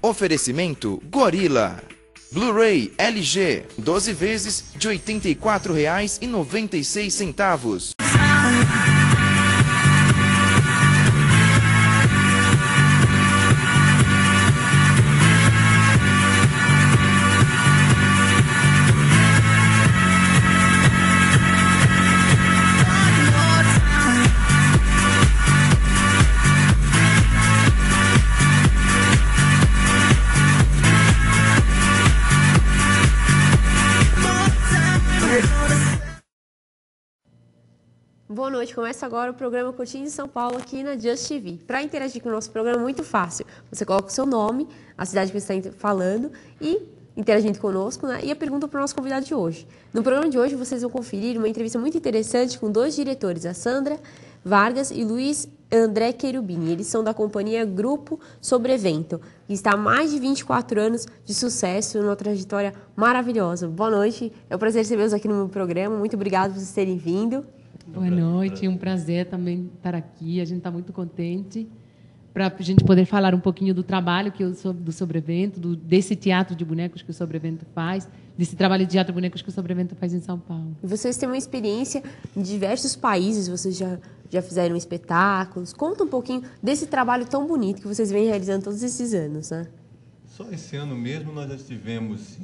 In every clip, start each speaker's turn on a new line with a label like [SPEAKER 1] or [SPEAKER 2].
[SPEAKER 1] Oferecimento Gorilla. Blu-ray LG, 12 vezes de R$ 84,96.
[SPEAKER 2] Boa noite, começa agora o programa Curtindo em São Paulo aqui na Just TV. Para interagir com o nosso programa é muito fácil. Você coloca o seu nome, a cidade que você está falando e interagindo conosco, né? E a pergunta para o nosso convidado de hoje. No programa de hoje vocês vão conferir uma entrevista muito interessante com dois diretores, a Sandra Vargas e Luiz André Querubini. Eles são da companhia Grupo Sobrevento, que está há mais de 24 anos de sucesso, numa trajetória maravilhosa. Boa noite, é um prazer recebê-los aqui no meu programa. Muito obrigado por vocês terem vindo.
[SPEAKER 3] Boa noite, é um prazer também estar aqui. A gente está muito contente para a gente poder falar um pouquinho do trabalho do Sobrevento, desse teatro de bonecos que o Sobrevento faz, desse trabalho de teatro de bonecos que o Sobrevento faz em São Paulo.
[SPEAKER 2] E vocês têm uma experiência em diversos países, vocês já fizeram espetáculos. Conta um pouquinho desse trabalho tão bonito que vocês vêm realizando todos esses anos, né?
[SPEAKER 4] Só esse ano mesmo nós já estivemos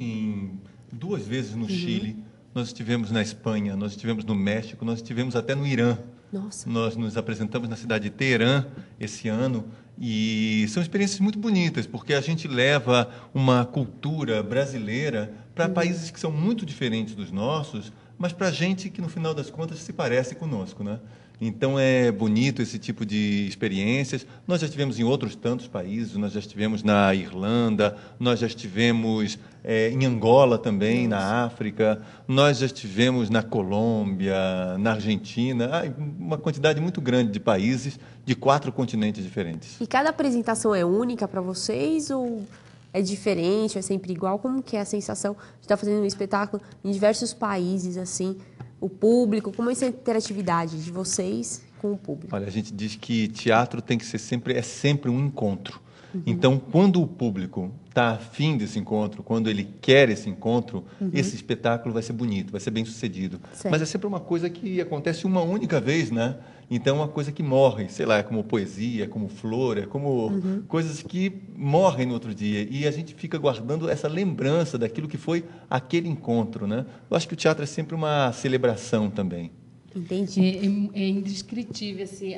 [SPEAKER 4] 2 vezes no Chile. Nós estivemos na Espanha, nós estivemos no México, nós estivemos até no Irã.
[SPEAKER 2] Nossa.
[SPEAKER 4] Nós nos apresentamos na cidade de Teherã esse ano e são experiências muito bonitas, porque a gente leva uma cultura brasileira para países que são muito diferentes dos nossos, mas para gente que, no final das contas, se parece conosco, né? Então, é bonito esse tipo de experiências. Nós já estivemos em outros tantos países, nós já estivemos na Irlanda, nós já estivemos em Angola também, na África, nós já estivemos na Colômbia, na Argentina, uma quantidade muito grande de países, de 4 continentes diferentes.
[SPEAKER 2] E cada apresentação é única para vocês ou é diferente, é sempre igual? Como que é a sensação de estar fazendo um espetáculo em diversos países, assim? O público, como é essa interatividade de vocês com o público?
[SPEAKER 4] Olha, a gente diz que teatro tem que ser sempre um encontro. Então, quando o público está afim desse encontro, quando ele quer esse encontro, esse espetáculo vai ser bonito, vai ser bem sucedido.
[SPEAKER 2] Certo.
[SPEAKER 4] Mas é sempre uma coisa que acontece uma única vez, né? Então, é uma coisa que morre, sei lá, é como poesia, é como flor, é como coisas que morrem no outro dia. E a gente fica guardando essa lembrança daquilo que foi aquele encontro, né? Eu acho que o teatro é sempre uma celebração também.
[SPEAKER 2] Entendi.
[SPEAKER 3] É indescritível, assim,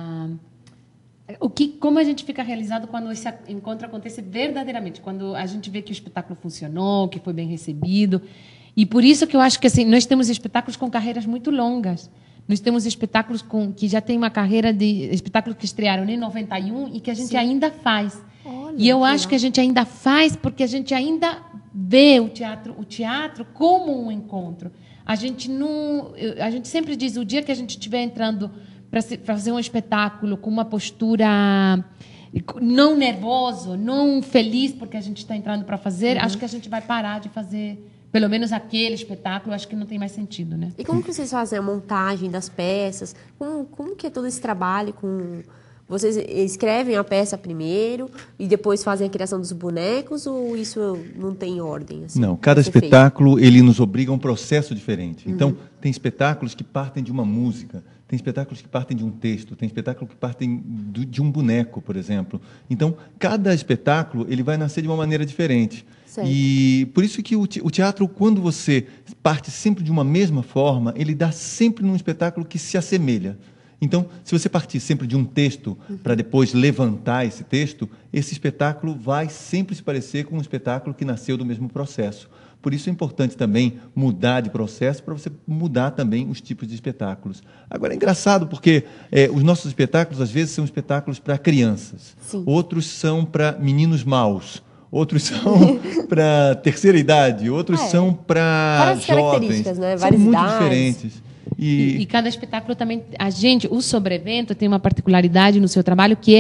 [SPEAKER 3] como a gente fica realizado quando esse encontro acontece verdadeiramente, quando a gente vê que o espetáculo funcionou, que foi bem recebido. E por isso que eu acho que assim, nós temos espetáculos com carreiras muito longas. Nós temos espetáculos que já têm uma carreira de espetáculos que estrearam em 91 e que a gente ainda faz.
[SPEAKER 2] Olha,
[SPEAKER 3] e eu acho que a gente ainda faz porque a gente ainda vê o teatro como um encontro. A gente sempre diz, o dia que a gente estiver entrando para fazer um espetáculo com uma postura não nervoso, não feliz porque a gente está entrando para fazer, acho que a gente vai parar de fazer pelo menos aquele espetáculo. Acho que não tem mais sentido, né?
[SPEAKER 2] E como que vocês fazem a montagem das peças? Como que é todo esse trabalho? Vocês escrevem a peça primeiro e depois fazem a criação dos bonecos ou isso não tem ordem? Assim,
[SPEAKER 4] não, cada espetáculo ele nos obriga a um processo diferente. Então, tem espetáculos que partem de uma música, tem espetáculos que partem de um texto, tem espetáculos que partem de um boneco, por exemplo. Então, cada espetáculo ele vai nascer de uma maneira diferente.
[SPEAKER 2] Certo.
[SPEAKER 4] E por isso que o teatro, quando você parte sempre de uma mesma forma, ele dá sempre num espetáculo que se assemelha. Então, se você partir sempre de um texto para depois levantar esse texto, esse espetáculo vai sempre se parecer com um espetáculo que nasceu do mesmo processo. Por isso é importante também mudar de processo para você mudar também os tipos de espetáculos. Agora, é engraçado porque os nossos espetáculos, às vezes, são espetáculos para crianças.
[SPEAKER 2] Sim.
[SPEAKER 4] Outros são para meninos maus. Outros são para terceira idade, outros são para jovens.
[SPEAKER 2] Características, né?
[SPEAKER 4] São
[SPEAKER 2] Várias
[SPEAKER 4] muito
[SPEAKER 2] idades.
[SPEAKER 4] diferentes.
[SPEAKER 3] E cada espetáculo também... o Sobrevento tem uma particularidade no seu trabalho que é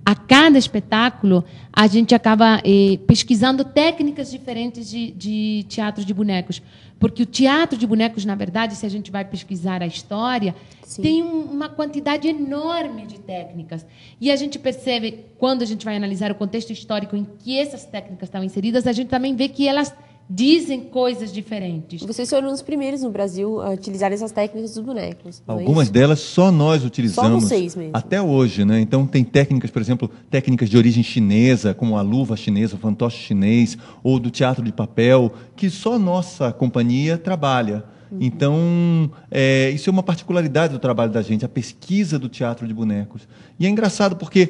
[SPEAKER 3] a cada espetáculo, a gente acaba pesquisando técnicas diferentes de teatro de bonecos. Porque o teatro de bonecos, na verdade, se a gente vai pesquisar a história,
[SPEAKER 2] Sim.
[SPEAKER 3] tem uma quantidade enorme de técnicas. E a gente percebe, quando a gente vai analisar o contexto histórico em que essas técnicas estão inseridas, a gente também vê que elas dizem coisas diferentes.
[SPEAKER 2] Vocês foram os primeiros no Brasil a utilizar essas técnicas dos bonecos. não é
[SPEAKER 4] Algumas
[SPEAKER 2] isso?
[SPEAKER 4] delas só nós utilizamos.
[SPEAKER 2] Só vocês mesmo.
[SPEAKER 4] Até hoje, né? Então tem técnicas, por exemplo, técnicas de origem chinesa, como a luva chinesa, o fantoche chinês, ou do teatro de papel, que só nossa companhia trabalha. Então, isso é uma particularidade do trabalho da gente, a pesquisa do teatro de bonecos. E é engraçado porque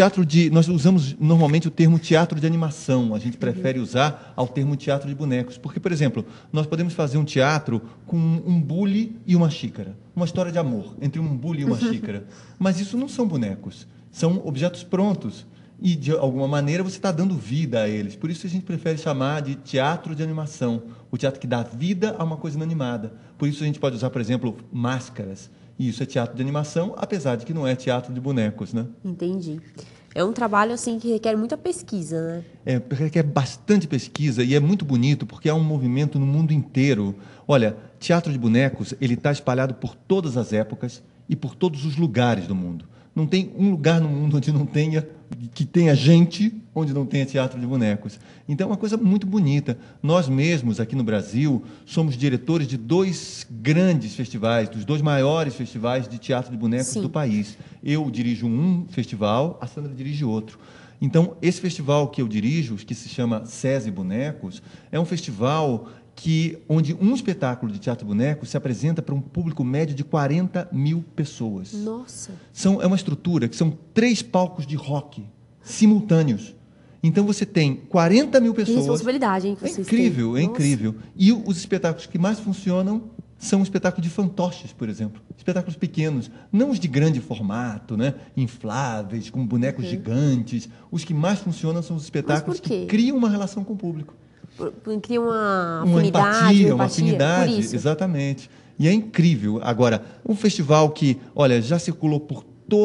[SPEAKER 4] nós usamos normalmente o termo teatro de animação, a gente prefere usar ao termo teatro de bonecos. Porque, por exemplo, nós podemos fazer um teatro com um bule e uma xícara, uma história de amor entre um bule e uma xícara. Mas isso não são bonecos, são objetos prontos. E, de alguma maneira, você está dando vida a eles. Por isso a gente prefere chamar de teatro de animação, o teatro que dá vida a uma coisa inanimada. Por isso a gente pode usar, por exemplo, máscaras. E isso é teatro de animação, apesar de que não é teatro de bonecos, né?
[SPEAKER 2] Entendi. É um trabalho assim que requer muita pesquisa, né?
[SPEAKER 4] Requer bastante pesquisa e é muito bonito porque há um movimento no mundo inteiro. Olha, teatro de bonecos, ele está espalhado por todas as épocas e por todos os lugares do mundo. Não tem um lugar no mundo onde não tenha, que tenha gente, onde não tenha teatro de bonecos. Então, é uma coisa muito bonita. Nós mesmos, aqui no Brasil, somos diretores de 2 grandes festivais, dos 2 maiores festivais de teatro de bonecos
[SPEAKER 2] Sim.
[SPEAKER 4] do país. Eu dirijo um festival, a Sandra dirige outro. Então, esse festival que eu dirijo, que se chama SESI Bonecos, é um festival onde um espetáculo de teatro de bonecos se apresenta para um público médio de 40 mil pessoas.
[SPEAKER 2] Nossa.
[SPEAKER 4] É uma estrutura que são 3 palcos de rock simultâneos. Então você tem 40 mil
[SPEAKER 2] Que
[SPEAKER 4] pessoas.
[SPEAKER 2] responsabilidade, hein, que vocês
[SPEAKER 4] Incrível,
[SPEAKER 2] têm.
[SPEAKER 4] é
[SPEAKER 2] Nossa.
[SPEAKER 4] incrível. E os espetáculos que mais funcionam são espetáculos de fantoches, por exemplo. Espetáculos pequenos, não os de grande formato, né? Infláveis, com bonecos gigantes. Os que mais funcionam são os espetáculos
[SPEAKER 2] por quê?
[SPEAKER 4] que criam uma relação com o público.
[SPEAKER 2] Cria uma
[SPEAKER 4] Uma
[SPEAKER 2] afinidade,
[SPEAKER 4] empatia, uma
[SPEAKER 2] por
[SPEAKER 4] afinidade,
[SPEAKER 2] isso.
[SPEAKER 4] exatamente. E é incrível. Agora, um festival que, olha, já circulou por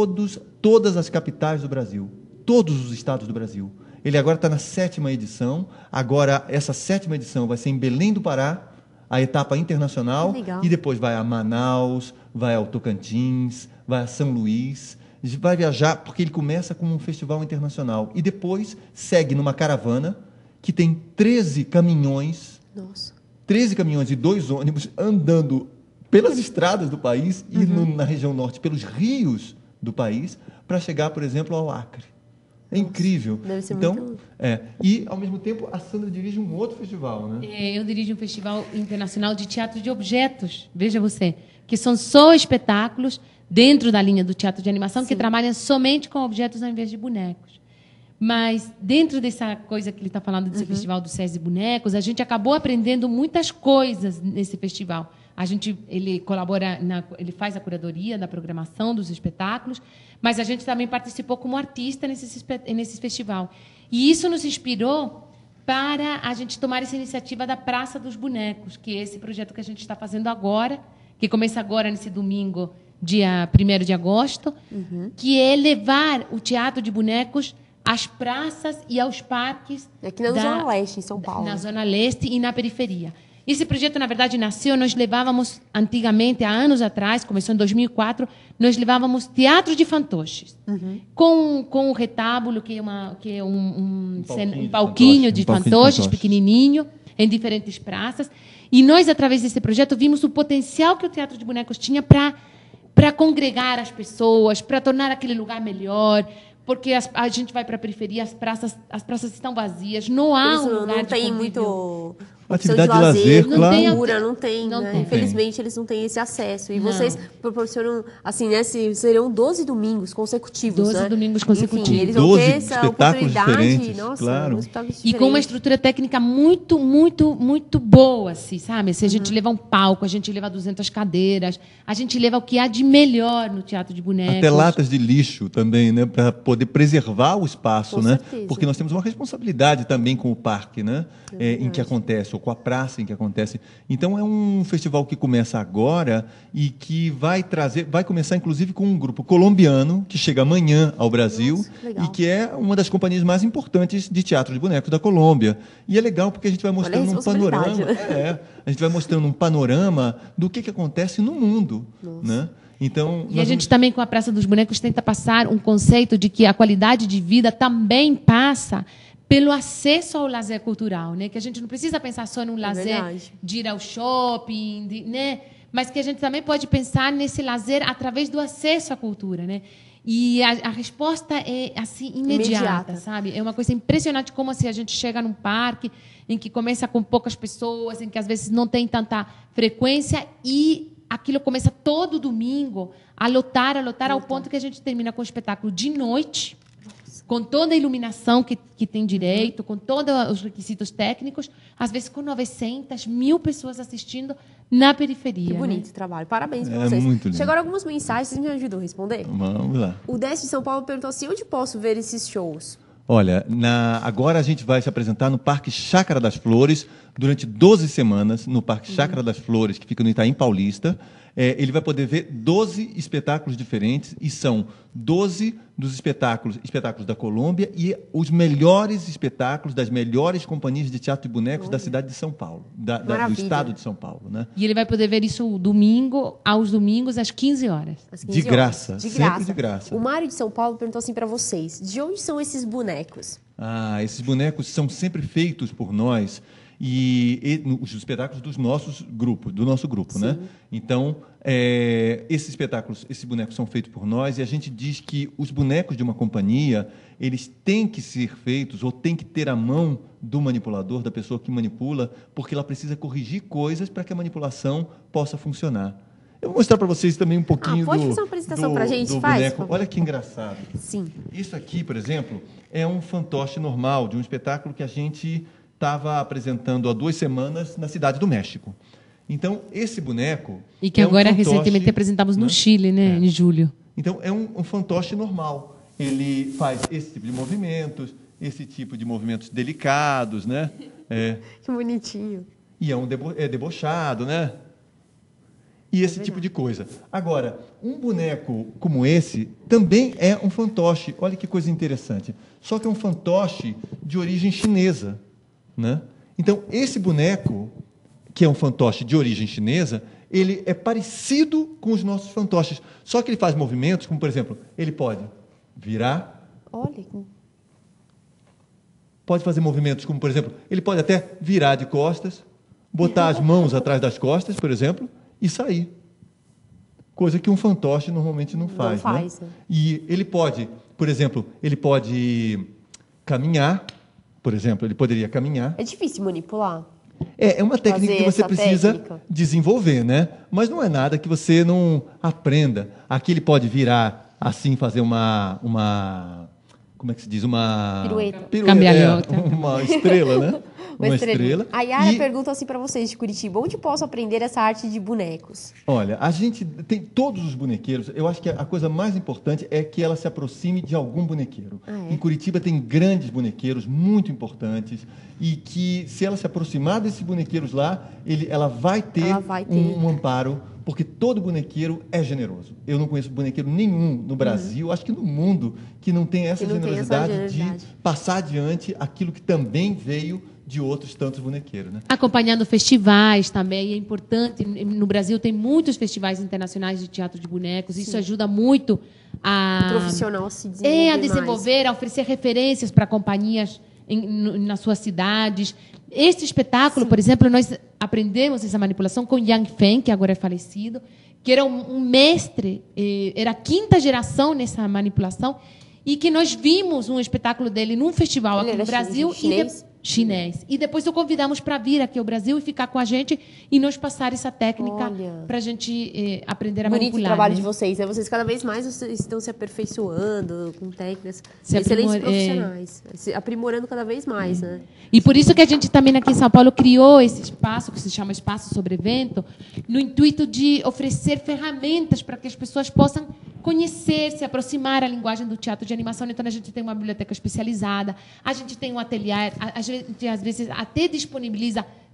[SPEAKER 4] todas as capitais do Brasil, todos os estados do Brasil. Ele agora está na 7ª edição. Agora, essa 7ª edição vai ser em Belém do Pará, a etapa internacional,
[SPEAKER 2] Legal.
[SPEAKER 4] e depois vai a Manaus, vai ao Tocantins, vai a São Luís. Vai viajar, porque ele começa como um festival internacional. E depois segue numa caravana que tem 13 caminhões,
[SPEAKER 2] Nossa.
[SPEAKER 4] 13 caminhões e 2 ônibus andando pelas estradas do país e na região norte, pelos rios do país, para chegar, por exemplo, ao Acre. É incrível.
[SPEAKER 2] Deve ser
[SPEAKER 4] então,
[SPEAKER 2] muito...
[SPEAKER 4] E, ao mesmo tempo, a Sandra dirige um outro festival, né?
[SPEAKER 3] Eu dirijo um festival internacional de teatro de objetos, veja você, que são só espetáculos dentro da linha do teatro de animação que trabalham somente com objetos ao invés de bonecos. Mas, dentro dessa coisa que ele está falando, desse festival do SESI Bonecos, a gente acabou aprendendo muitas coisas nesse festival. Ele colabora, ele faz a curadoria da programação dos espetáculos, mas a gente também participou como artista nesse festival. E isso nos inspirou para a gente tomar essa iniciativa da Praça dos Bonecos, que é esse projeto que a gente está fazendo agora, que começa agora, nesse domingo, dia 1º de agosto, que é levar o teatro de bonecos às praças e aos parques.
[SPEAKER 2] Aqui na Zona Leste, em São Paulo.
[SPEAKER 3] Na Zona Leste e na periferia. Esse projeto, na verdade, nasceu, nós levávamos, antigamente, há anos atrás, começou em 2004, nós levávamos teatro de fantoches, com o retábulo, que é um palquinho de fantoches pequenininho, em diferentes praças. E nós, através desse projeto, vimos o potencial que o teatro de bonecos tinha para congregar as pessoas, para tornar aquele lugar melhor, porque a gente vai para a periferia, as praças estão vazias, não há um lugar
[SPEAKER 2] não tem
[SPEAKER 3] de
[SPEAKER 2] muito
[SPEAKER 4] atividade de lazer,
[SPEAKER 2] não
[SPEAKER 4] claro.
[SPEAKER 2] tem cultura, não tem,
[SPEAKER 3] Não
[SPEAKER 2] né?
[SPEAKER 3] tem.
[SPEAKER 2] Infelizmente, eles não têm esse acesso. E
[SPEAKER 3] Não.
[SPEAKER 2] vocês proporcionam, assim, né? Serão 12 domingos consecutivos,
[SPEAKER 3] 12
[SPEAKER 2] né?
[SPEAKER 3] domingos consecutivos.
[SPEAKER 2] Enfim, eles vão
[SPEAKER 4] 12
[SPEAKER 2] ter essa
[SPEAKER 4] espetáculos
[SPEAKER 2] oportunidade.
[SPEAKER 4] diferentes,
[SPEAKER 2] Nossa,
[SPEAKER 4] claro.
[SPEAKER 2] espetáculos
[SPEAKER 3] E com uma
[SPEAKER 2] diferentes.
[SPEAKER 3] estrutura técnica muito, muito, muito boa, assim, sabe? Se a gente leva um palco, a gente leva 200 cadeiras, a gente leva o que há de melhor no teatro de bonecos.
[SPEAKER 4] Até latas de lixo também, né, para poder preservar o espaço,
[SPEAKER 2] Com
[SPEAKER 4] né?
[SPEAKER 2] certeza.
[SPEAKER 4] Porque nós temos uma responsabilidade também com o parque, né, em que acontece. ou com a praça em que acontece. Então, é um festival que começa agora e que vai começar, inclusive, com um grupo colombiano que chega amanhã ao Brasil.
[SPEAKER 2] Nossa, legal.
[SPEAKER 4] E que é uma das companhias mais importantes de teatro de bonecos da Colômbia. E é legal porque a gente vai mostrando um panorama. A gente vai mostrando um panorama do que acontece no mundo. Né? Então,
[SPEAKER 3] e a gente também, com a Praça dos Bonecos, tenta passar um conceito de que a qualidade de vida também passa pelo acesso ao lazer cultural, né? Que a gente não precisa pensar só no lazer de ir ao shopping, né? Mas que a gente também pode pensar nesse lazer através do acesso à cultura, né? E a resposta é assim imediata, sabe? É uma coisa impressionante como assim, a gente chega num parque em que começa com poucas pessoas, em que às vezes não tem tanta frequência e aquilo começa todo domingo a lotar ao ponto que a gente termina com o espetáculo de noite, com toda a iluminação que tem direito, com todos os requisitos técnicos, às vezes com 900, 1.000 pessoas assistindo na periferia.
[SPEAKER 2] Que bonito,
[SPEAKER 3] né?
[SPEAKER 2] Trabalho. Parabéns para vocês.
[SPEAKER 4] Muito lindo.
[SPEAKER 2] Chegaram algumas mensagens, vocês me ajudam a responder?
[SPEAKER 4] Vamos lá.
[SPEAKER 2] O Décio de São Paulo perguntou assim, onde posso ver esses shows?
[SPEAKER 4] Olha, agora a gente vai se apresentar no Parque Chácara das Flores durante 12 semanas, no Parque Chácara das Flores, que fica no Itaim Paulista. Ele vai poder ver 12 espetáculos diferentes, e são 12 dos espetáculos da Colômbia e os melhores espetáculos das melhores companhias de teatro e bonecos da cidade de São Paulo, do estado de São Paulo. Né?
[SPEAKER 3] E ele vai poder ver isso aos domingos, às 15 horas.
[SPEAKER 2] Às 15
[SPEAKER 4] De graça,
[SPEAKER 2] horas.
[SPEAKER 4] sempre de graça.
[SPEAKER 2] O Mário de São Paulo perguntou assim para vocês, de onde são esses bonecos?
[SPEAKER 4] Esses bonecos são sempre feitos por nós e os espetáculos do nosso grupo, né? Então, esses bonecos são feitos por nós e a gente diz que os bonecos de uma companhia, eles têm que ser feitos ou têm que ter a mão do manipulador, da pessoa que manipula, porque ela precisa corrigir coisas para que a manipulação possa funcionar. Eu vou mostrar para vocês também um pouquinho
[SPEAKER 2] pode fazer uma apresentação para a gente?
[SPEAKER 4] do
[SPEAKER 2] Faz,
[SPEAKER 4] boneco. Olha que engraçado.
[SPEAKER 2] Sim.
[SPEAKER 4] Isso aqui, por exemplo, é um fantoche normal de um espetáculo que a gente estava apresentando há 2 semanas na Cidade do México. Então, esse boneco...
[SPEAKER 3] E que agora, recentemente, apresentamos no Chile, né? Em julho.
[SPEAKER 4] Então, é um fantoche normal. Ele faz esse tipo de movimentos, esse tipo de movimentos delicados, né?
[SPEAKER 2] Que bonitinho.
[SPEAKER 4] E é debochado, né? E esse tipo de coisa. Agora, um boneco como esse também é um fantoche. Olha que coisa interessante. Só que é um fantoche de origem chinesa, né? Então, esse boneco, que é um fantoche de origem chinesa, ele é parecido com os nossos fantoches. Só que ele faz movimentos, como, por exemplo, ele pode virar.
[SPEAKER 2] Olha.
[SPEAKER 4] Pode fazer movimentos como, por exemplo, ele pode até virar de costas, botar as mãos atrás das costas, por exemplo, e sair. Coisa que um fantoche normalmente não faz. Né? E ele pode, por exemplo, caminhar, por exemplo, ele poderia caminhar.
[SPEAKER 2] É difícil manipular?
[SPEAKER 4] É uma técnica que você precisa desenvolver, né? Mas não é nada que você não aprenda. Aqui ele pode virar assim, fazer uma como é que se diz? Uma
[SPEAKER 2] pirueta.
[SPEAKER 3] Cambalhota.
[SPEAKER 4] Uma estrela, né? Uma estrela.
[SPEAKER 2] A Yara pergunta assim para vocês de Curitiba, onde posso aprender essa arte de bonecos?
[SPEAKER 4] Olha, a gente tem todos os bonequeiros. Eu acho que a coisa mais importante é que ela se aproxime de algum bonequeiro. Em Curitiba tem grandes bonequeiros muito importantes e que, se ela se aproximar desses bonequeiros lá, ela vai ter um amparo, porque todo bonequeiro é generoso. Eu não conheço bonequeiro nenhum no Brasil, acho que no mundo, que não tem essa generosidade de passar adiante aquilo que também veio de outros tantos bonequeiros. Né?
[SPEAKER 3] Acompanhando festivais também, é importante. No Brasil tem muitos festivais internacionais de teatro de bonecos, isso ajuda muito
[SPEAKER 2] o profissional se desenvolver
[SPEAKER 3] a desenvolver, a oferecer referências para companhias nas suas cidades. Este espetáculo, por exemplo, nós aprendemos essa manipulação com Yang Feng, que agora é falecido, que era um mestre, era a 5ª geração nessa manipulação, e que nós vimos um espetáculo dele num festival aqui no Brasil. Chinês. E depois o convidamos para vir aqui ao Brasil e ficar com a gente e nos passar essa técnica para a gente aprender a manipular.
[SPEAKER 2] Bonito o trabalho
[SPEAKER 3] né?
[SPEAKER 2] de vocês. Né? Vocês cada vez mais estão se aperfeiçoando com técnicas. Excelentes profissionais. Se aprimorando cada vez mais. Né?
[SPEAKER 3] E por isso que a gente também aqui em São Paulo criou esse espaço, que se chama Espaço Sobre Evento, no intuito de oferecer ferramentas para que as pessoas possam conhecer, se aproximar a linguagem do teatro de animação. Então, a gente tem uma biblioteca especializada, a gente tem um ateliê, a gente, às vezes, até disponibiliza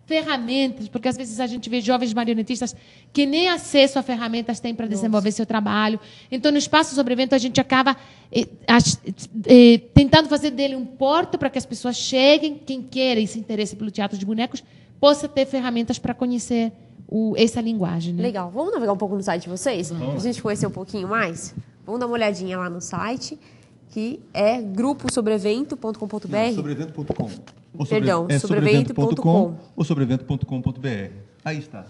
[SPEAKER 3] ferramentas, porque às vezes a gente vê jovens marionetistas que nem acesso a ferramentas têm para desenvolver seu trabalho. Então, no Espaço Sobrevento, a gente acaba tentando fazer dele um porto para que as pessoas cheguem, quem queira e se interesse pelo teatro de bonecos, possa ter ferramentas para conhecer essa linguagem. Né?
[SPEAKER 2] Legal. Vamos navegar um pouco no site de vocês? Para a gente conhecer um pouquinho mais? Vamos dar uma olhadinha lá no site, que é gruposobrevento.com.br.
[SPEAKER 4] Sobrevento.com.
[SPEAKER 2] Perdão, sobrevento.com.
[SPEAKER 4] Ou sobrevento.com.br. Aí está.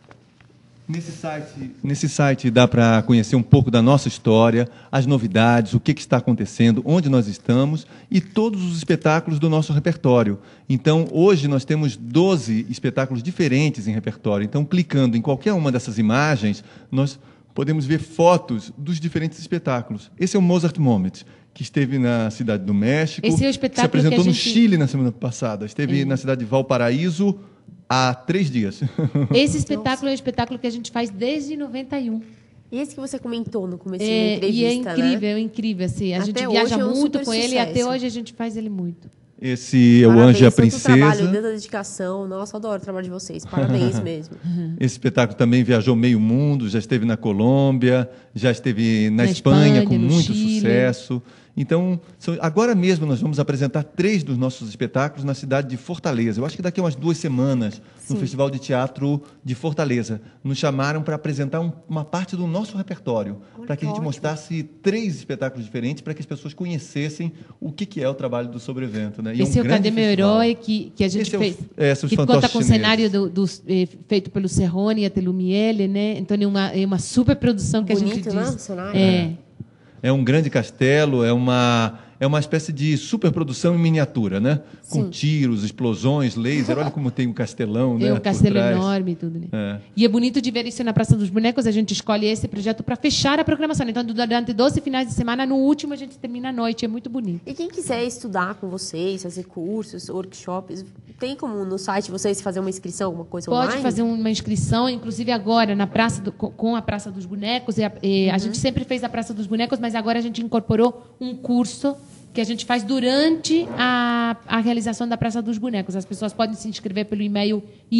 [SPEAKER 4] Nesse site dá para conhecer um pouco da nossa história, as novidades, o que está acontecendo, onde nós estamos e todos os espetáculos do nosso repertório. Então, hoje nós temos 12 espetáculos diferentes em repertório. Então, clicando em qualquer uma dessas imagens, nós podemos ver fotos dos diferentes espetáculos. Esse é o Mozart Moment, que esteve na Cidade do México,
[SPEAKER 3] Esse é o
[SPEAKER 4] que se
[SPEAKER 3] espetáculo
[SPEAKER 4] apresentou
[SPEAKER 3] que a
[SPEAKER 4] no
[SPEAKER 3] gente...
[SPEAKER 4] Chile na semana passada, esteve na cidade de Valparaíso há 3 dias.
[SPEAKER 3] Esse espetáculo é um espetáculo que a gente faz desde 91.
[SPEAKER 2] E esse que você comentou no começo da entrevista,
[SPEAKER 3] E é incrível,
[SPEAKER 2] né?
[SPEAKER 3] é incrível. Assim. A
[SPEAKER 2] Até
[SPEAKER 3] gente
[SPEAKER 2] hoje
[SPEAKER 3] viaja
[SPEAKER 2] é um
[SPEAKER 3] muito
[SPEAKER 2] super
[SPEAKER 3] com ele e até
[SPEAKER 2] sucesso.
[SPEAKER 3] hoje a gente faz ele muito.
[SPEAKER 4] Esse é o
[SPEAKER 2] Parabéns,
[SPEAKER 4] Anjo e a
[SPEAKER 2] tanto o trabalho,
[SPEAKER 4] Princesa.
[SPEAKER 2] tanta dedicação. Nossa, adoro o trabalho de vocês. Parabéns mesmo.
[SPEAKER 4] Esse espetáculo também viajou meio mundo, já esteve na Colômbia, já esteve na Espanha com
[SPEAKER 3] no
[SPEAKER 4] muito
[SPEAKER 3] Chile.
[SPEAKER 4] sucesso. Então, agora mesmo nós vamos apresentar 3 dos nossos espetáculos na cidade de Fortaleza. Eu acho que daqui a umas 2 semanas, no Festival de Teatro de Fortaleza. Nos chamaram para apresentar uma parte do nosso repertório, para que a gente mostrasse 3 espetáculos diferentes, para que as pessoas conhecessem o que é o trabalho do Sobrevento. Né? E
[SPEAKER 3] Esse é o
[SPEAKER 4] grande
[SPEAKER 3] Cadê Meu
[SPEAKER 4] festival.
[SPEAKER 3] Herói, que a gente
[SPEAKER 4] Esse
[SPEAKER 3] fez.
[SPEAKER 4] são os
[SPEAKER 3] Que conta
[SPEAKER 4] fantoches
[SPEAKER 3] com o
[SPEAKER 4] chineses.
[SPEAKER 3] cenário feito pelo Serrone e a Telumiele, né? Então é uma super produção que a
[SPEAKER 2] Bonito,
[SPEAKER 3] gente
[SPEAKER 2] né?
[SPEAKER 3] diz.
[SPEAKER 2] O cenário.
[SPEAKER 4] É um grande castelo, é uma espécie de superprodução em miniatura, né? Com tiros, explosões, laser. Olha como tem um castelão, né?
[SPEAKER 3] É um
[SPEAKER 4] por
[SPEAKER 3] castelo
[SPEAKER 4] trás.
[SPEAKER 3] enorme e tudo, né?
[SPEAKER 4] É.
[SPEAKER 3] E é bonito de ver isso na Praça dos Bonecos. A gente escolhe esse projeto para fechar a programação. Então, durante 12 finais de semana, no último a gente termina à noite. É muito bonito.
[SPEAKER 2] E quem quiser estudar com vocês, fazer cursos, workshops, tem como no site vocês fazer uma inscrição, alguma coisa
[SPEAKER 3] Pode
[SPEAKER 2] online?
[SPEAKER 3] fazer uma inscrição, inclusive agora na com a Praça dos Bonecos. A gente sempre fez a Praça dos Bonecos, mas agora a gente incorporou um curso que a gente faz durante a realização da Praça dos Bonecos. As pessoas podem se inscrever pelo e-mail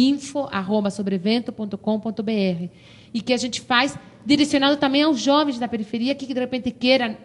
[SPEAKER 3] info@sobrevento.com.br e que a gente faz direcionado também aos jovens da periferia que de repente queiram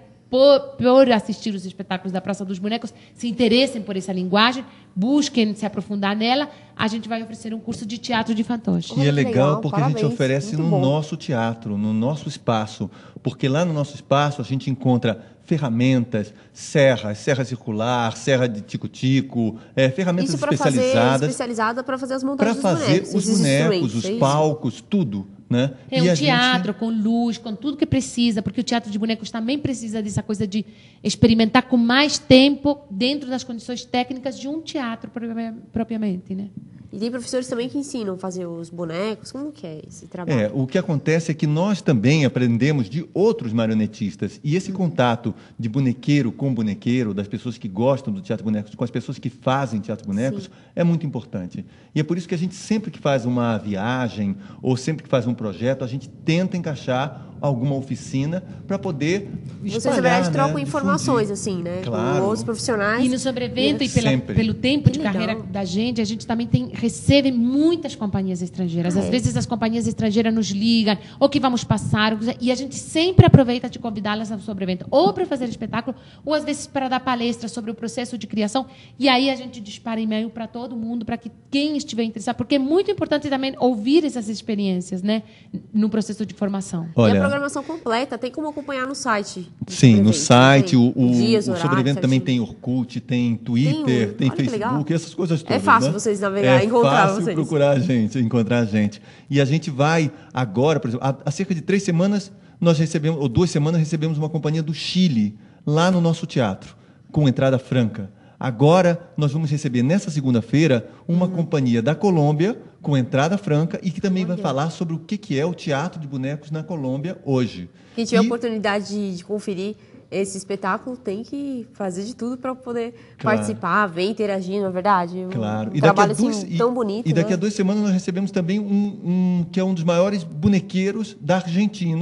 [SPEAKER 3] por assistir os espetáculos da Praça dos Bonecos, se interessem por essa linguagem, busquem se aprofundar nela, a gente vai oferecer um curso de teatro de fantoche.
[SPEAKER 4] E é legal
[SPEAKER 2] Legal,
[SPEAKER 4] porque a gente
[SPEAKER 2] parabéns,
[SPEAKER 4] oferece
[SPEAKER 2] muito
[SPEAKER 4] no
[SPEAKER 2] bom.
[SPEAKER 4] nosso teatro, no nosso espaço. Porque lá no nosso espaço a gente encontra ferramentas, serra circular, serra de tico-tico, ferramentas
[SPEAKER 2] Isso para fazer
[SPEAKER 4] especializadas
[SPEAKER 2] especializada para fazer as
[SPEAKER 4] para
[SPEAKER 2] montagens dos
[SPEAKER 4] fazer
[SPEAKER 2] bonecos.
[SPEAKER 4] os
[SPEAKER 2] esses
[SPEAKER 4] bonecos,
[SPEAKER 2] instrumentos,
[SPEAKER 4] os
[SPEAKER 2] é isso?
[SPEAKER 4] palcos, tudo. Né?
[SPEAKER 3] É
[SPEAKER 4] E
[SPEAKER 3] um
[SPEAKER 4] a gente-
[SPEAKER 3] teatro com luz, com tudo que precisa, porque o teatro de bonecos também precisa dessa coisa de experimentar com mais tempo dentro das condições técnicas de um teatro propriamente, né?
[SPEAKER 2] E tem professores também que ensinam a fazer os bonecos. Como que é esse trabalho?
[SPEAKER 4] O que acontece é que nós também aprendemos de outros marionetistas. E esse contato de bonequeiro com bonequeiro, das pessoas que gostam do teatro de bonecos, com as pessoas que fazem teatro de bonecos, é muito importante. E é por isso que a gente sempre que faz uma viagem ou sempre que faz um projeto, a gente tenta encaixar alguma oficina para poder
[SPEAKER 2] Vocês,
[SPEAKER 4] espalhar,
[SPEAKER 2] na verdade,
[SPEAKER 4] né?
[SPEAKER 2] trocam informações,
[SPEAKER 4] Difundir.
[SPEAKER 2] assim, né?
[SPEAKER 4] Claro.
[SPEAKER 2] Com outros profissionais.
[SPEAKER 3] E no Sobrevento e
[SPEAKER 4] Sempre.
[SPEAKER 3] pelo tempo
[SPEAKER 2] Que
[SPEAKER 3] de
[SPEAKER 2] legal.
[SPEAKER 3] carreira da gente, a gente também recebe muitas companhias estrangeiras. Às vezes as companhias estrangeiras nos ligam, ou que vamos passar, e a gente sempre aproveita de convidá-las ao Sobrevento, ou para fazer espetáculo, ou às vezes para dar palestras sobre o processo de criação. E aí a gente dispara e-mail para todo mundo, para que quem estiver interessado, porque é muito importante também ouvir essas experiências, né, no processo de formação.
[SPEAKER 2] E a
[SPEAKER 4] Olha,
[SPEAKER 2] programação completa tem como acompanhar no site. do
[SPEAKER 4] sim, no
[SPEAKER 2] Sobrevento,
[SPEAKER 4] site,
[SPEAKER 2] não tem?
[SPEAKER 4] o
[SPEAKER 2] Dias,
[SPEAKER 4] o
[SPEAKER 2] horários,
[SPEAKER 4] Sobrevento também
[SPEAKER 2] certinho.
[SPEAKER 4] tem Orkut, tem Twitter, tem
[SPEAKER 2] olha que legal.
[SPEAKER 4] Facebook, essas coisas todas.
[SPEAKER 2] É fácil
[SPEAKER 4] né?
[SPEAKER 2] vocês navegar e encontrar
[SPEAKER 4] É fácil
[SPEAKER 2] vocês.
[SPEAKER 4] procurar a gente, encontrar a gente. E a gente vai agora, por exemplo, há cerca de 3 semanas, nós recebemos, ou 2 semanas, recebemos uma companhia do Chile, lá no nosso teatro, com entrada franca. Agora, nós vamos receber, nessa segunda-feira, uma companhia da Colômbia, com entrada franca, e que também vai falar sobre o que é o teatro de bonecos na Colômbia hoje.
[SPEAKER 2] Quem tiver a
[SPEAKER 4] E-
[SPEAKER 2] oportunidade de conferir esse espetáculo tem que fazer de tudo para poder
[SPEAKER 4] Claro.
[SPEAKER 2] participar, ver, interagir, não é verdade?
[SPEAKER 4] Claro.
[SPEAKER 2] Um trabalho assim, tão
[SPEAKER 4] e
[SPEAKER 2] bonito,
[SPEAKER 4] daqui
[SPEAKER 2] né?
[SPEAKER 4] a 2 semanas nós recebemos também que é um dos maiores bonequeiros da Argentina,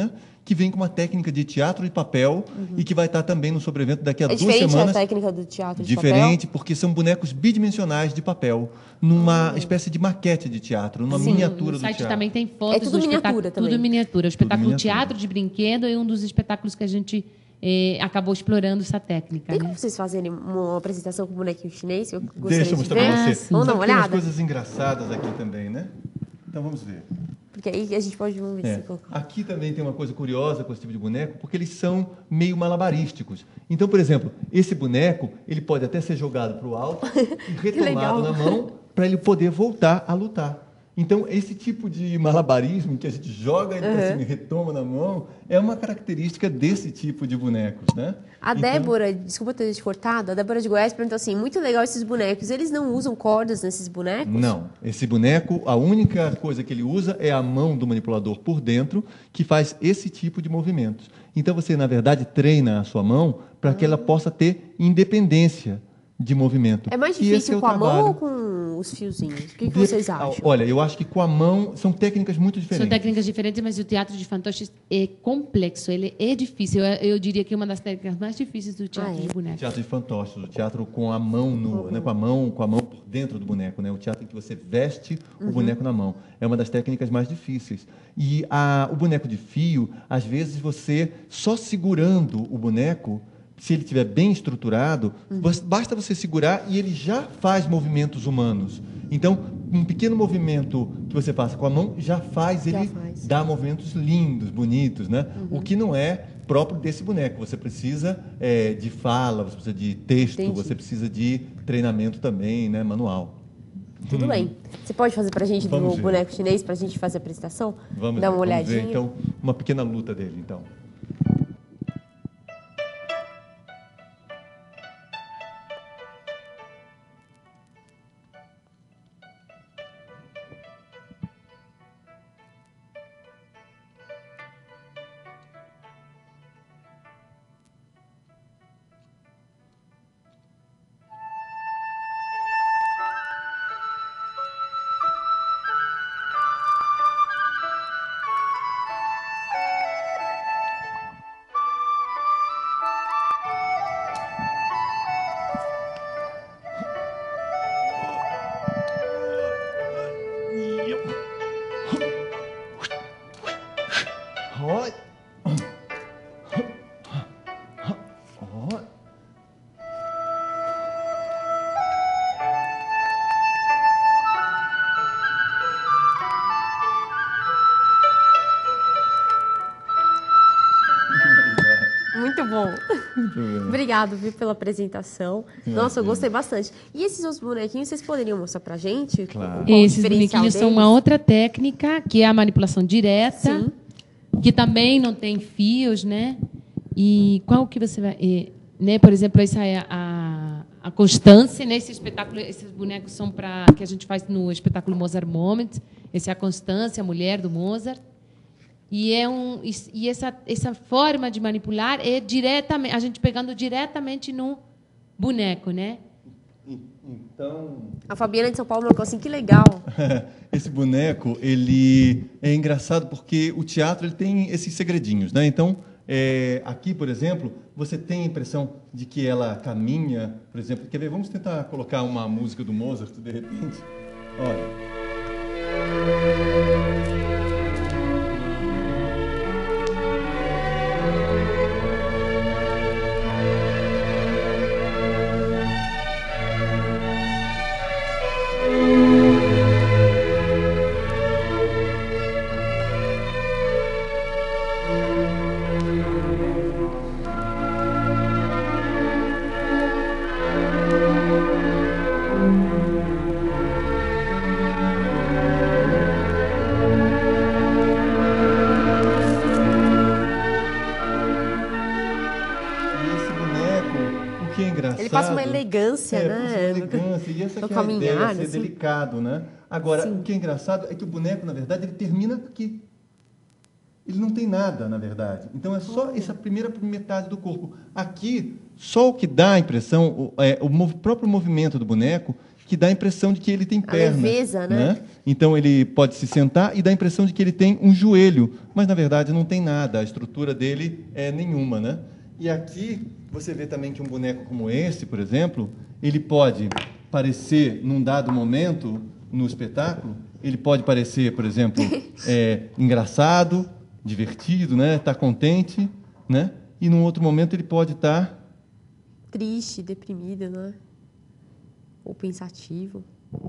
[SPEAKER 4] que vem com uma técnica de teatro de papel e que vai estar também no sobrevento daqui a 2
[SPEAKER 2] diferente
[SPEAKER 4] semanas.
[SPEAKER 2] a técnica do teatro de
[SPEAKER 4] Diferente, porque são bonecos bidimensionais de papel, numa espécie de maquete de teatro, numa miniatura do
[SPEAKER 3] O site
[SPEAKER 4] teatro.
[SPEAKER 3] também tem fotos
[SPEAKER 2] É tudo
[SPEAKER 3] do espetáculo.
[SPEAKER 2] miniatura também.
[SPEAKER 3] Tudo miniatura. O espetáculo
[SPEAKER 4] miniatura.
[SPEAKER 3] Teatro de Brinquedo é um dos espetáculos que a gente acabou explorando essa técnica.
[SPEAKER 2] Tem
[SPEAKER 3] né?
[SPEAKER 2] como vocês fazerem uma apresentação com o bonequinho chinês? Eu gostaria
[SPEAKER 4] Deixa eu
[SPEAKER 2] de
[SPEAKER 4] mostrar
[SPEAKER 2] ver.
[SPEAKER 4] para você.
[SPEAKER 3] sim.
[SPEAKER 2] Vamos dar
[SPEAKER 4] Sabe
[SPEAKER 2] uma
[SPEAKER 4] que tem umas
[SPEAKER 2] olhada?
[SPEAKER 4] coisas engraçadas aqui também, né? Então vamos ver.
[SPEAKER 2] Porque aí a gente pode ver se colocar.
[SPEAKER 4] Aqui também tem uma coisa curiosa com esse tipo de boneco, porque eles são meio malabarísticos. Então, por exemplo, esse boneco, ele pode até ser jogado para o alto e
[SPEAKER 2] legal.
[SPEAKER 4] retomado na mão para ele poder voltar a lutar. Então, esse tipo de malabarismo, em que a gente joga ele para cima e retoma na mão, é uma característica desse tipo de bonecos, né?
[SPEAKER 2] A Débora, desculpa ter te cortado, a Débora de Goiás perguntou assim, muito legal esses bonecos, eles não usam cordas nesses bonecos?
[SPEAKER 4] Não. Esse boneco, a única coisa que ele usa é a mão do manipulador por dentro, que faz esse tipo de movimentos. Então, você, na verdade, treina a sua mão para que ela possa ter independência de movimento.
[SPEAKER 2] É mais
[SPEAKER 4] E esse
[SPEAKER 2] difícil
[SPEAKER 4] o
[SPEAKER 2] com a mão
[SPEAKER 4] trabalho.
[SPEAKER 2] ou com os fiozinhos? O que vocês acham?
[SPEAKER 4] Olha, eu acho que com a mão são técnicas muito diferentes.
[SPEAKER 3] São técnicas diferentes, mas o teatro de fantoches é complexo, ele é difícil. Eu diria que é uma das técnicas mais difíceis do teatro de
[SPEAKER 4] O
[SPEAKER 3] boneco.
[SPEAKER 4] teatro de fantoches, o teatro com a mão nua, né? com a mão por dentro do boneco, né? O teatro em que você veste o boneco na mão. É uma das técnicas mais difíceis. E o boneco de fio, às vezes você só segurando o boneco, se ele estiver bem estruturado, basta você segurar e ele já faz movimentos humanos. Então, um pequeno movimento que você faça com a mão já faz ele dar movimentos lindos, bonitos, né? O que não é próprio desse boneco. Você precisa de fala, você precisa de texto,
[SPEAKER 2] Entendi.
[SPEAKER 4] você precisa de treinamento também, né? Manual.
[SPEAKER 2] Tudo bem. Você pode fazer pra gente
[SPEAKER 4] Vamos
[SPEAKER 2] do
[SPEAKER 4] ver.
[SPEAKER 2] boneco chinês, pra gente fazer a apresentação?
[SPEAKER 4] Vamos
[SPEAKER 2] Dar
[SPEAKER 4] ver,
[SPEAKER 2] uma
[SPEAKER 4] vamos
[SPEAKER 2] olhadinha?
[SPEAKER 4] ver, então, uma pequena luta dele, então. Oi. Oi.
[SPEAKER 2] Muito bom.
[SPEAKER 4] Muito bem.
[SPEAKER 2] Obrigado, viu, pela apresentação. Nossa, eu gostei bastante. E esses outros bonequinhos, vocês poderiam mostrar pra gente?
[SPEAKER 4] Claro.
[SPEAKER 2] Qual o
[SPEAKER 3] Esses
[SPEAKER 2] diferencial
[SPEAKER 3] bonequinhos são
[SPEAKER 2] deles?
[SPEAKER 3] uma outra técnica, que é a manipulação direta,
[SPEAKER 2] Sim.
[SPEAKER 3] que também não tem fios, né? E qual que você vai... né? Por exemplo, essa é a Constância, nesse espetáculo, esses bonecos são para que a gente faz no espetáculo Mozart Moment. Essa é a Constância, a mulher do Mozart. E essa forma de manipular é diretamente, a gente pegando diretamente no boneco, né?
[SPEAKER 4] Então,
[SPEAKER 2] A Fabiana de São Paulo marcou assim, que legal.
[SPEAKER 4] esse boneco, ele é engraçado porque o teatro ele tem esses segredinhos, né? Então, aqui, por exemplo, você tem a impressão de que ela caminha, por exemplo. Quer ver? Vamos tentar colocar uma música do Mozart, de repente. Olha. E esse boneco, o que é engraçado...
[SPEAKER 2] Ele passa uma elegância,
[SPEAKER 4] passa uma
[SPEAKER 2] né?
[SPEAKER 4] elegância. E essa
[SPEAKER 2] No
[SPEAKER 4] que é a ideia,
[SPEAKER 2] caminhar,
[SPEAKER 4] ser
[SPEAKER 2] assim.
[SPEAKER 4] delicado, né? Agora, o que é engraçado é que o boneco, na verdade, ele termina aqui. Ele não tem nada, na verdade. Então, é só essa primeira metade do corpo. Aqui, só o que dá a impressão, próprio movimento do boneco, que dá a impressão de que ele tem perna.
[SPEAKER 2] Leveza, né?
[SPEAKER 4] Então, ele pode se sentar e dá a impressão de que ele tem um joelho, mas, na verdade, não tem nada. A estrutura dele é nenhuma, né? E aqui, você vê também que um boneco como esse, por exemplo, ele pode parecer, num dado momento, no espetáculo, ele pode parecer, por exemplo, engraçado, divertido, né? Tá contente, né? E, num outro momento, ele pode estar...
[SPEAKER 2] triste, deprimido, né? Ou pensativo.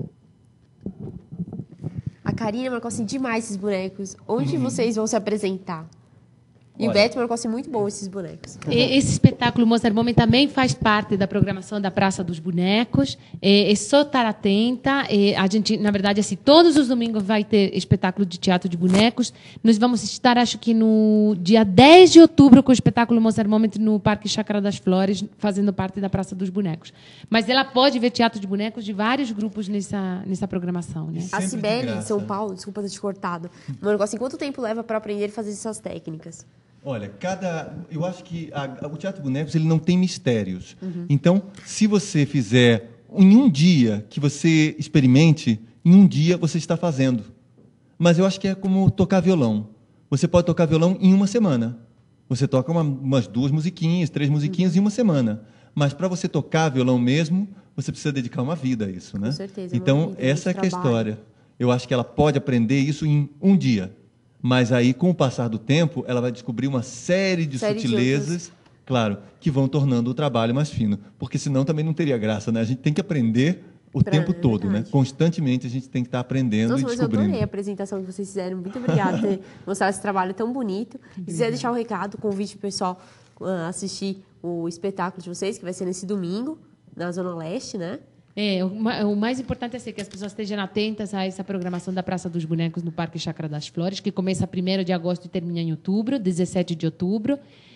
[SPEAKER 2] A Karina marcou assim demais esses bonecos. Onde vocês vão se apresentar? E o Beto marcou assim muito bom esses bonecos.
[SPEAKER 3] Esse espetáculo Mozart Moment também faz parte da programação da Praça dos Bonecos. É só estar atenta. A gente, na verdade, assim, todos os domingos vai ter espetáculo de teatro de bonecos. Nós vamos estar, acho que no dia 10 de outubro, com o espetáculo Mozart Moment no Parque Chácara das Flores, fazendo parte da Praça dos Bonecos. Mas ela pode ver teatro de bonecos de vários grupos nessa programação, né?
[SPEAKER 2] A Cibele, de São Paulo, desculpa ter te cortado, marcou assim, quanto tempo leva para aprender a fazer essas técnicas?
[SPEAKER 4] Olha, eu acho que o Teatro de Bonecos ele não tem mistérios. Então, se você fizer em um dia que você experimente, em um dia você está fazendo. Mas eu acho que é como tocar violão. Você pode tocar violão em uma semana. Você toca umas 2 musiquinhas, 3 musiquinhas em uma semana. Mas para você tocar violão mesmo, você precisa dedicar uma vida a isso, né?
[SPEAKER 2] Com certeza.
[SPEAKER 4] Então, essa é que é a história. Eu acho que ela pode aprender isso em um dia. Mas aí, com o passar do tempo, ela vai descobrir uma série de sutilezas, claro, que vão tornando o trabalho mais fino. Porque senão também não teria graça, né? A gente tem que aprender o tempo todo, né? Constantemente a gente tem que estar aprendendo e descobrindo.
[SPEAKER 2] Eu adorei a apresentação que vocês fizeram. Muito obrigada por ter mostrado esse trabalho tão bonito. Se quiser deixar um recado, convite para o pessoal assistir o espetáculo de vocês, que vai ser nesse domingo, na Zona Leste, né?
[SPEAKER 3] O mais importante é que as pessoas estejam atentas a essa programação da Praça dos Bonecos no Parque Chácara das Flores, que começa 1º de agosto e termina em outubro, 17 de outubro.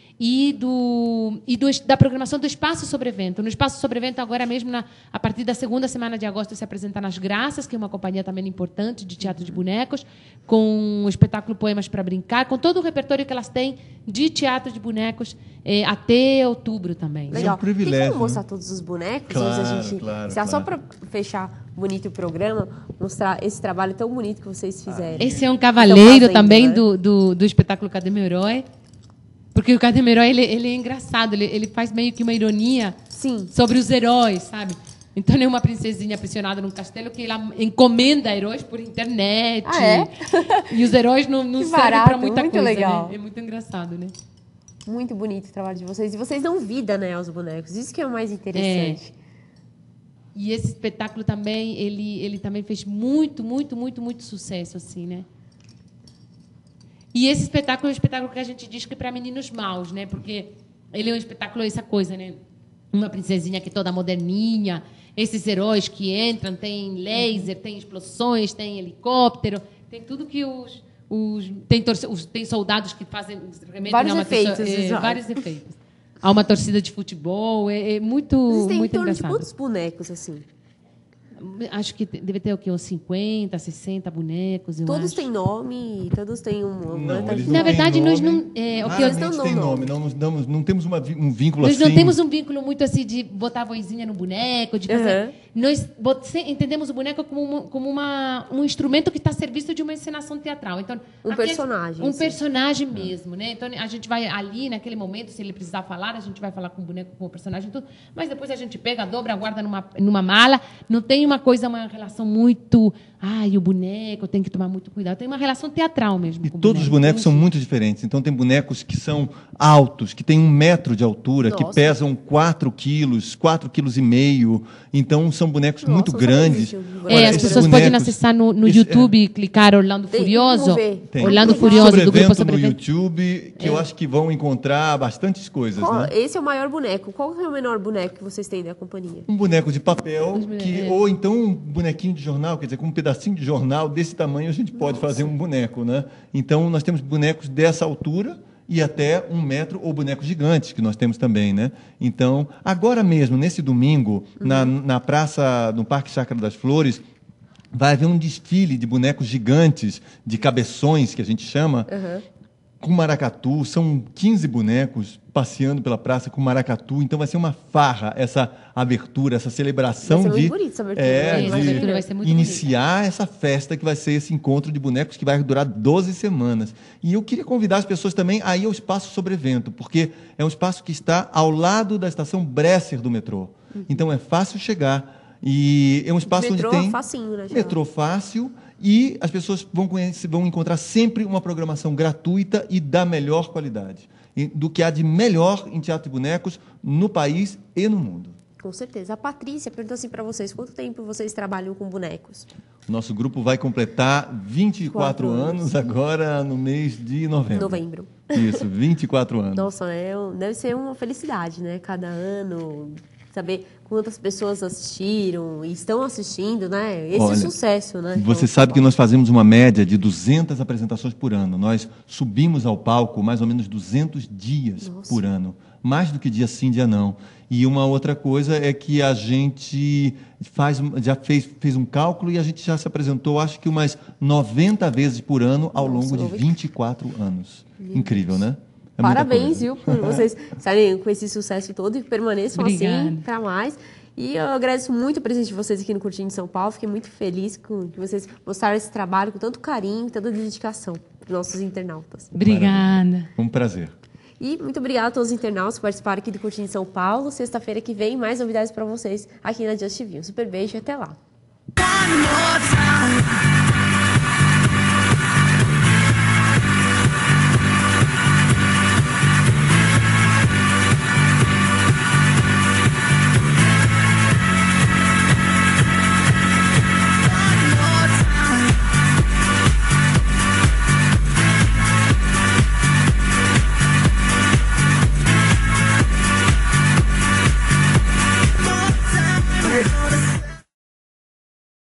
[SPEAKER 3] Da programação do Espaço Sobre Evento. No Espaço Sobre Evento, agora mesmo, a partir da 2ª semana de agosto, se apresenta nas Graças, que é uma companhia também importante de teatro de bonecos, com o espetáculo Poemas para Brincar, com todo o repertório que elas têm de teatro de bonecos até outubro também.
[SPEAKER 2] Legal.
[SPEAKER 4] É um privilégio.
[SPEAKER 2] Tem como mostrar todos os bonecos?
[SPEAKER 4] Claro.
[SPEAKER 2] Só para fechar bonito o programa, mostrar esse trabalho tão bonito que vocês fizeram.
[SPEAKER 3] Esse é um cavaleiro também, né? do espetáculo Cadê Meu Herói? Porque o Cadê Meu Herói, ele é engraçado, ele faz meio que uma ironia sobre os heróis, sabe? Então, é uma princesinha aprisionada num castelo que ela encomenda heróis por internet. E os heróis não servem para muita
[SPEAKER 2] muito
[SPEAKER 3] coisa,
[SPEAKER 2] legal.
[SPEAKER 3] né? É muito engraçado, né?
[SPEAKER 2] Muito bonito o trabalho de vocês. E vocês dão vida, né, aos bonecos. Isso que é o mais interessante.
[SPEAKER 3] E esse espetáculo também, ele também fez muito, muito, muito, muito sucesso, assim, né? E esse espetáculo é um espetáculo que a gente diz que é para meninos maus, né? Porque ele é um espetáculo, essa coisa, né? Uma princesinha que é toda moderninha, esses heróis que entram, tem laser, tem explosões, tem helicóptero, tem tudo que tem soldados que fazem...
[SPEAKER 2] Vários efeitos.
[SPEAKER 3] Vários efeitos. Há uma torcida de futebol, é muito,
[SPEAKER 2] muito engraçado. Vocês têm em torno de quantos bonecos, assim?
[SPEAKER 3] Acho que deve ter o quê? Uns 50, 60 bonecos.
[SPEAKER 2] Todos têm nome? Todos têm um...
[SPEAKER 3] Na verdade, nós não...
[SPEAKER 4] tem nome. Não temos um vínculo
[SPEAKER 3] nós
[SPEAKER 4] assim...
[SPEAKER 3] Nós não temos um vínculo muito assim de botar a vozinha no boneco, de fazer... Nós entendemos o boneco como um instrumento que está a serviço de uma encenação teatral. Então,
[SPEAKER 2] personagem.
[SPEAKER 3] Personagem mesmo, né? Então, a gente vai ali, naquele momento, se ele precisar falar, a gente vai falar com o boneco, com o personagem, tudo. Mas depois a gente pega, dobra, guarda numa mala. Não tem uma relação muito... o boneco, tem que tomar muito cuidado. Tem uma relação teatral mesmo.
[SPEAKER 4] E todos os bonecos são muito diferentes. Então, tem bonecos que são altos, que têm 1 metro de altura, que pesam 4 quilos, 4,5 quilos. Então, são bonecos muito grandes.
[SPEAKER 3] As pessoas podem acessar no YouTube e clicar Orlando Furioso. Orlando Furioso, do grupo Sobre
[SPEAKER 4] Evento. No YouTube, que eu acho que vão encontrar bastantes coisas. Né?
[SPEAKER 2] Esse é o maior boneco. Qual é o menor boneco que vocês têm da companhia?
[SPEAKER 4] Um boneco de papel, ou então um bonequinho de jornal, quer dizer, com um pedacinho de jornal desse tamanho a gente pode fazer um boneco, né? Então, nós temos bonecos dessa altura e até 1 metro, ou bonecos gigantes, que nós temos também, né? Então, agora mesmo, nesse domingo, na praça, no Parque Chácara das Flores, vai haver um desfile de bonecos gigantes, de cabeções, que a gente chama, com maracatu, são 15 bonecos passeando pela praça com maracatu, então vai ser uma farra essa abertura, essa celebração
[SPEAKER 2] Vai ser
[SPEAKER 4] de
[SPEAKER 2] muito bonito essa abertura.
[SPEAKER 3] Essa abertura vai ser muito
[SPEAKER 4] iniciar essa festa que vai ser esse encontro de bonecos que vai durar 12 semanas. E eu queria convidar as pessoas também a ir ao Espaço Sobrevento, porque é um espaço que está ao lado da estação Bresser do metrô. Então é fácil chegar e é um espaço
[SPEAKER 2] Metrô
[SPEAKER 4] onde tem
[SPEAKER 2] facinho, né,
[SPEAKER 4] metrô fácil. E as pessoas vão encontrar sempre uma programação gratuita e da melhor qualidade, do que há de melhor em teatro de bonecos no país e no mundo.
[SPEAKER 2] Com certeza. A Patrícia perguntou assim para vocês, quanto tempo vocês trabalham com bonecos?
[SPEAKER 4] O nosso grupo vai completar 24 anos agora no mês de novembro. Isso, 24 anos.
[SPEAKER 2] Nossa, deve ser uma felicidade, né? Cada ano, saber quantas pessoas assistiram e estão assistindo, né? Esse sucesso, né?
[SPEAKER 4] Você sabe que nós fazemos uma média de 200 apresentações por ano. Nós subimos ao palco mais ou menos 200 dias por ano. Mais do que dia sim, dia não. E uma outra coisa é que a gente já fez um cálculo e a gente já se apresentou, acho que umas 90 vezes por ano ao longo de 24 anos. Incrível, né? É
[SPEAKER 2] parabéns, viu, por vocês estarem com esse sucesso todo e permaneçam assim para mais. E eu agradeço muito a presença de vocês aqui no Curtindo São Paulo. Fiquei muito feliz que vocês mostraram esse trabalho com tanto carinho, tanta dedicação para os nossos internautas.
[SPEAKER 3] Obrigada.
[SPEAKER 4] Um prazer.
[SPEAKER 2] E muito obrigada a todos os internautas que participaram aqui do Curtindo São Paulo. Sexta-feira que vem, mais novidades para vocês aqui na Just TV. Um super beijo e até lá.